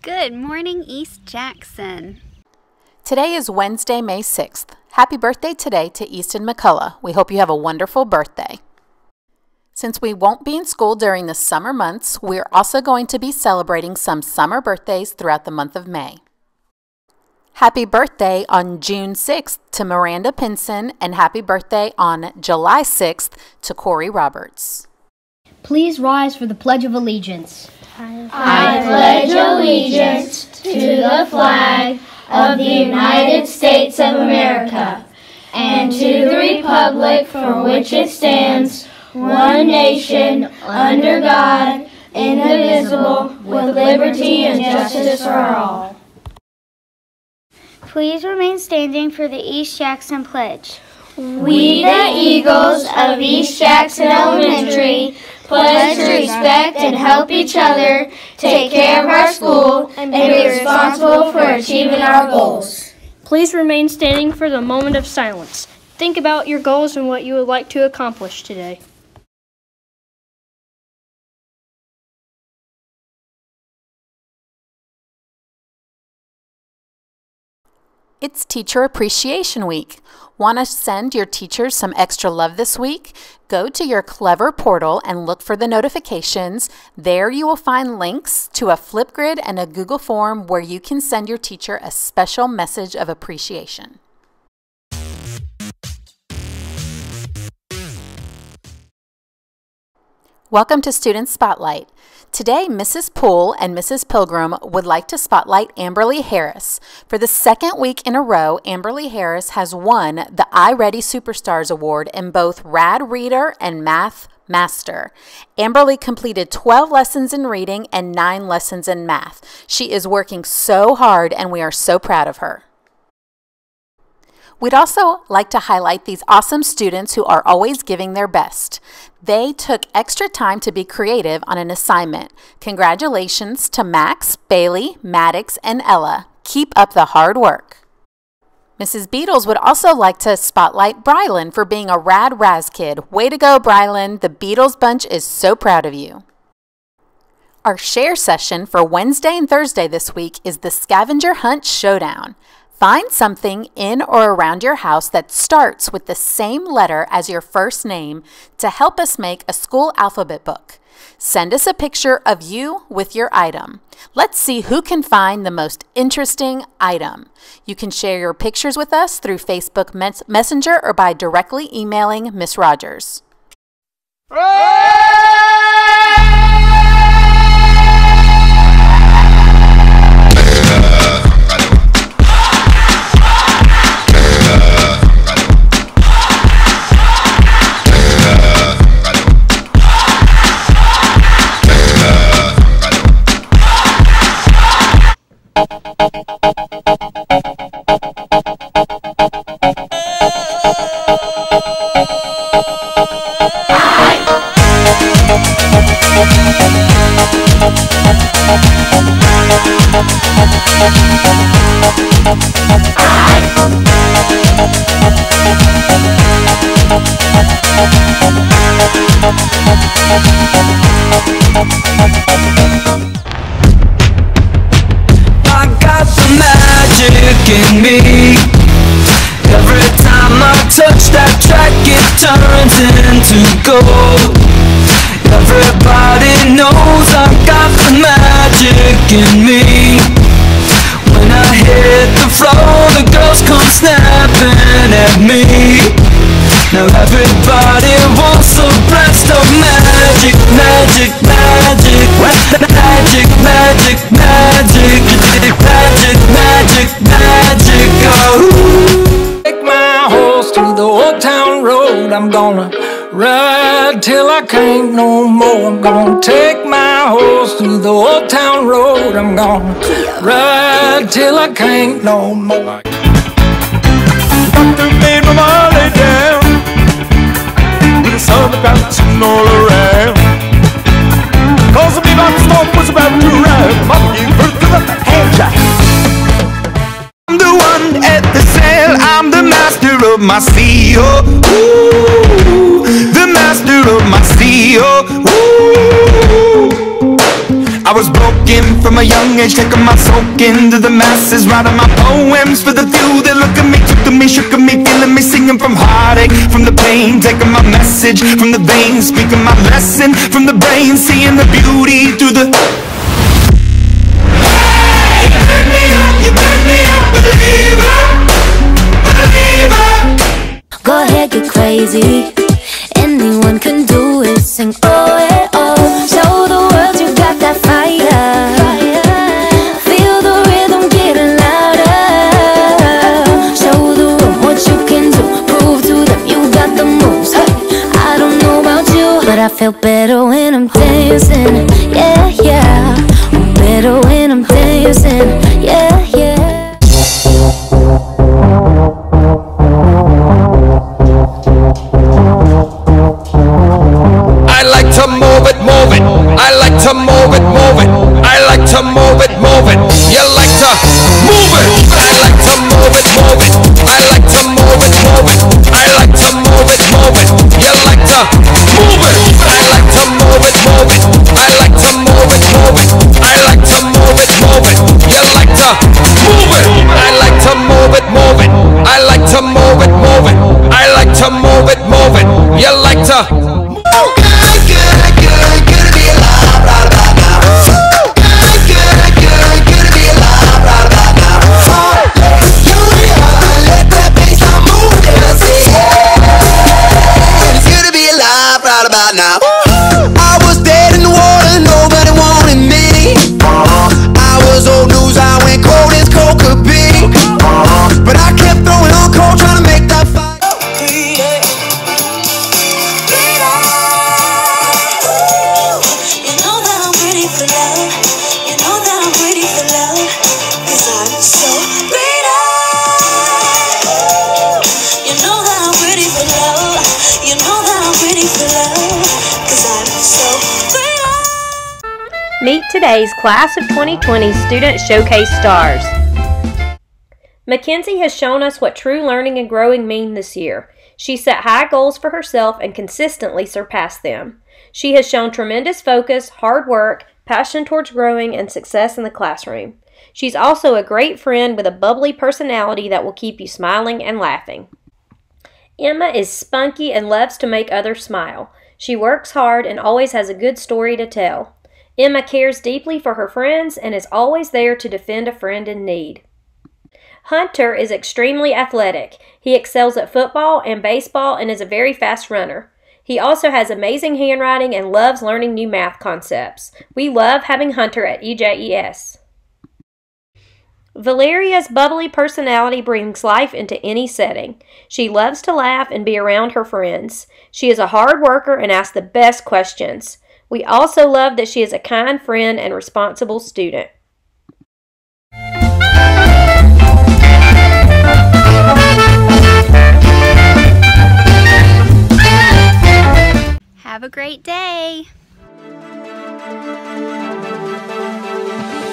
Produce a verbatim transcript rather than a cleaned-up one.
Good morning, East Jackson. Today is Wednesday, May sixth. Happy birthday today to Easton McCullough. We hope you have a wonderful birthday. Since we won't be in school during the summer months, we're also going to be celebrating some summer birthdays throughout the month of May. Happy birthday on June sixth to Miranda Pinson, and happy birthday on July sixth to Corey Roberts. Please rise for the Pledge of Allegiance. I pledge allegiance to the flag of the United States of America and to the republic for which it stands, one nation, under God, indivisible, with liberty and justice for all. Please remain standing for the East Jackson Pledge. We, the Eagles of East Jackson Elementary, pledge to respect and help each other, take care of our school, and be responsible for achieving our goals. Please remain standing for the moment of silence. Think about your goals and what you would like to accomplish today. It's Teacher Appreciation Week. Want to send your teachers some extra love this week? Go to your Clever portal and look for the notifications. There you will find links to a Flipgrid and a Google form where you can send your teacher a special message of appreciation. Welcome to Student Spotlight. Today, Missus Poole and Missus Pilgrim would like to spotlight Amberly Harris. For the second week in a row, Amberly Harris has won the iReady Superstars Award in both Rad Reader and Math Master. Amberly completed twelve lessons in reading and nine lessons in math. She is working so hard and we are so proud of her. We'd also like to highlight these awesome students who are always giving their best. They took extra time to be creative on an assignment. Congratulations to Max, Bailey, Maddox, and Ella. Keep up the hard work. Missus Beatles would also like to spotlight Brylan for being a rad Raz kid. Way to go, Brylan. The Beatles bunch is so proud of you. Our share session for Wednesday and Thursday this week is the Scavenger Hunt Showdown. Find something in or around your house that starts with the same letter as your first name to help us make a school alphabet book. Send us a picture of you with your item. Let's see who can find the most interesting item. You can share your pictures with us through Facebook mes- Messenger or by directly emailing Miss Rogers. I got the magic in me. Every time I touch that track, it turns into gold. Everybody knows I got the magic in me. When I hit the floor, the girls come snapping at me. Now everybody wants a blast of magic, magic, magic, magic, magic, magic, magic, magic, magic, oh. Take my horse to the old town road. I'm gonna ride till I can't no more. I'm gonna take my horse to the old town road. I'm gonna ride till I can't no more. Doctor made my money down with the sun bouncing all around. Cause the bebop storm was about to arrive. Mama gave birth to the hand jack. I'm the one at the sail. I'm the master of my sea. Oh, ooh, the master of my sea. Oh, ooh. I was broke spoken from a young age, taking my soak into the masses, writing my poems for the few that look at me, took to me, shook at me, feeling me, singing from heartache, from the pain, taking my message from the veins, speaking my lesson from the brain, seeing the beauty through the. Hey, you turn me up, you turn me up, believer, believer. Go ahead, get crazy. Anyone can do it. Sing oh eh oh. Show the world you got that fire. Feel the rhythm getting louder. Show the room what you can do. Prove to them you got the moves. Hey, I don't know about you, but I feel better when I'm dancing. Yeah, yeah. I'm better when I'm dancing. Yeah, yeah. I like to move it, move it. I like to move it, move it. I like to move it, move it. You like to move it. I like to move it, move it. I like to move it, move it. I like to move it, move it. You like to move it. I like to move it, move it. I like to move it, move it. I like to move it, move it. You like to move it. I like to move it, move it. I like to move it, move it. I like to move it, move it. You like to. Now I was dead in the water, nobody wanted me. I was old news, I went cold as cold could be. But I kept throwing on cold, trying to make that fight. You know that I'm ready for love. You know that I'm ready for love. Cause I'm so ready. You know that I'm ready for love. You know that I'm ready for love. Meet today's Class of twenty twenty Student Showcase Stars. Mackenzie has shown us what true learning and growing mean this year. She set high goals for herself and consistently surpassed them. She has shown tremendous focus, hard work, passion towards growing, and success in the classroom. She's also a great friend with a bubbly personality that will keep you smiling and laughing. Emma is spunky and loves to make others smile. She works hard and always has a good story to tell. Emma cares deeply for her friends and is always there to defend a friend in need. Hunter is extremely athletic. He excels at football and baseball and is a very fast runner. He also has amazing handwriting and loves learning new math concepts. We love having Hunter at E J E S. Valeria's bubbly personality brings life into any setting. She loves to laugh and be around her friends. She is a hard worker and asks the best questions. We also love that she is a kind friend and responsible student. Have a great day.